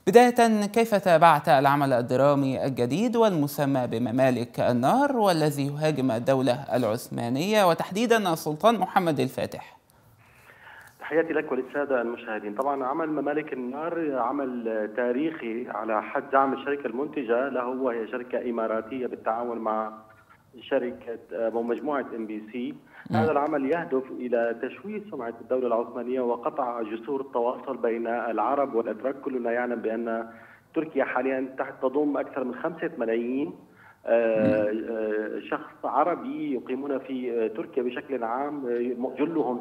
بداية، كيف تابعت العمل الدرامي الجديد والمسمى بممالك النار والذي يهاجم الدولة العثمانية وتحديدا السلطان محمد الفاتح؟ تحياتي لك وللسادة المشاهدين. طبعا عمل ممالك النار عمل تاريخي على حد زعم الشركة المنتجة له، وهي شركة إماراتية بالتعاون مع شركة أو مجموعة MBC. هذا العمل يهدف إلى تشويه سمعة الدولة العثمانية وقطع جسور التواصل بين العرب والأتراك. كلنا يعلم بأن تركيا حاليا تضم أكثر من 5 ملايين شخص عربي يقيمون في تركيا بشكل عام، جلهم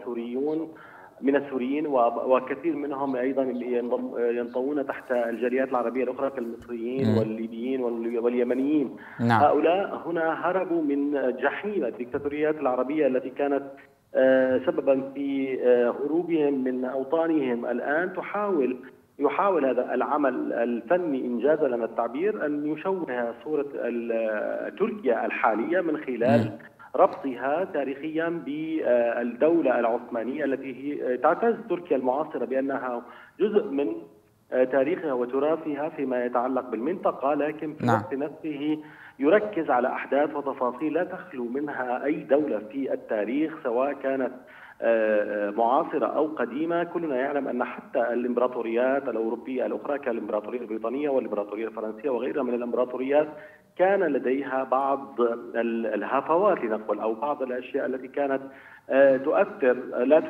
من السوريين وكثير منهم أيضا ينضمون تحت الجاليات العربية الأخرى كالمصريين والليبيين واليمنيين. نعم. هؤلاء هنا هربوا من جحيم الدكتاتوريات العربية التي كانت سببا في هروبهم من أوطانهم. الآن يحاول هذا العمل الفني، إن جاز لنا التعبير، أن يشوه صورة تركيا الحالية من خلال ربطها تاريخيا بالدولة العثمانية التي تعتز تركيا المعاصرة بأنها جزء من تاريخها وتراثها فيما يتعلق بالمنطقة، لكن في الوقت نفسه يركز على أحداث وتفاصيل لا تخلو منها أي دولة في التاريخ، سواء كانت معاصرة أو قديمة. كلنا يعلم أن حتى الإمبراطوريات الأوروبية الأخرى كالإمبراطورية البريطانية والإمبراطورية الفرنسية وغيرها من الإمبراطوريات كان لديها بعض الهفوات لنقل، أو بعض الأشياء التي كانت تؤثر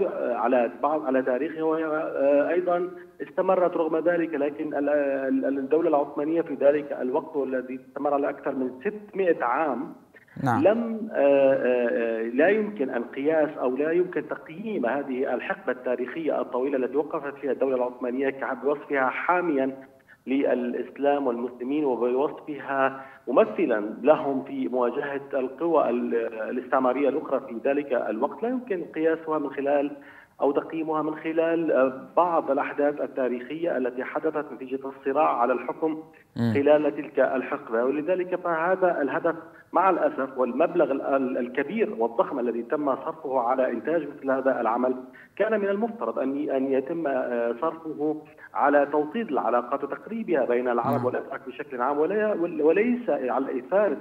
على تاريخها، وأيضا استمرت رغم ذلك. لكن الدولة العثمانية في ذلك الوقت والذي استمر على أكثر من 600 عام نعم. لا يمكن القياس أو لا يمكن تقييم هذه الحقبة التاريخية الطويلة التي وقفت فيها الدولة العثمانية بوصفها حاميا للإسلام والمسلمين، وبوصفها ممثلا لهم في مواجهة القوى الاستعمارية الأخرى في ذلك الوقت. لا يمكن قياسها من خلال أو تقييمها من خلال بعض الأحداث التاريخية التي حدثت نتيجة الصراع على الحكم خلال تلك الحقبة. ولذلك فهذا الهدف مع الأسف والمبلغ الكبير والضخم الذي تم صرفه على إنتاج مثل هذا العمل كان من المفترض أن يتم صرفه على توطيد العلاقات وتقريبها بين العرب والأتراك بشكل عام، وليس على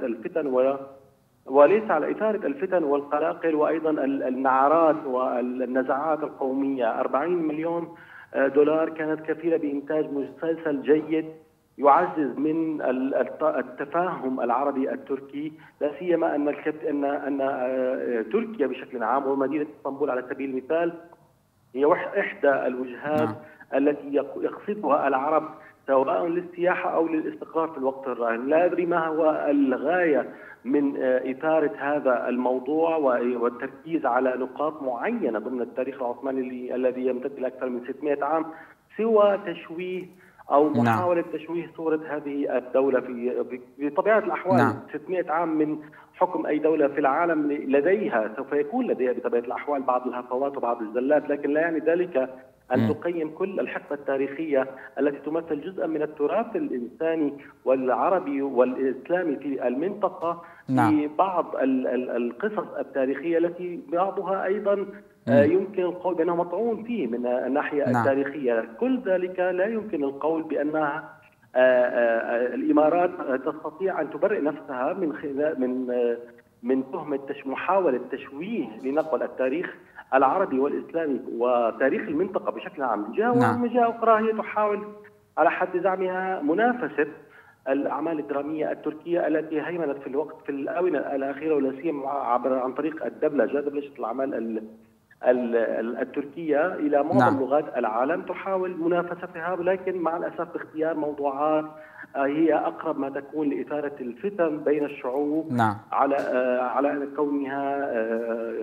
إثارة الفتن والقلاقل وأيضا النعرات والنزعات القومية. 40 مليون دولار كانت كفيلة بإنتاج مسلسل جيد يعزز من التفاهم العربي التركي، لا سيما أن تركيا بشكل عام ومدينة اسطنبول على سبيل المثال هي إحدى الوجهات التي يقصدها العرب سواء للسياحة أو للاستقرار في الوقت الراهن. لا أدري ما هو الغاية من إثارة هذا الموضوع والتركيز على نقاط معينة ضمن التاريخ العثماني الذي يمتد لأكثر من 600 عام، سوى تشويه أو محاولة تشويه صورة هذه الدولة في طبيعة الأحوال. 600 عام من حكم أي دولة في العالم لديها سوف يكون لديها بطبيعة الأحوال بعض الهفوات وبعض الزلات، لكن لا يعني ذلك أن تقيم كل الحقبة التاريخية التي تمثل جزءا من التراث الإنساني والعربي والإسلامي في المنطقة في بعض القصص التاريخية التي بعضها أيضا يمكن القول بأنه مطعون فيه من الناحية التاريخية. كل ذلك لا يمكن القول بأنها الإمارات تستطيع أن تبرئ نفسها من تهمة محاولة تشويه لنقل التاريخ العربي والإسلامي وتاريخ المنطقة بشكل عام. من جهة أخرى هي تحاول على حد زعمها منافسة الأعمال الدرامية التركية التي هيمنت في الآونة الأخيرة، ولا سيما عن طريق دبلجة الأعمال التركية إلى معظم لغات العالم. تحاول منافستها، ولكن مع الأسف باختيار موضوعات هي أقرب ما تكون لإثارة الفتن بين الشعوب على كونها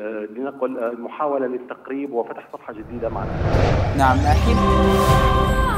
لنقل محاولة للتقريب وفتح صفحة جديدة معنا. نعم.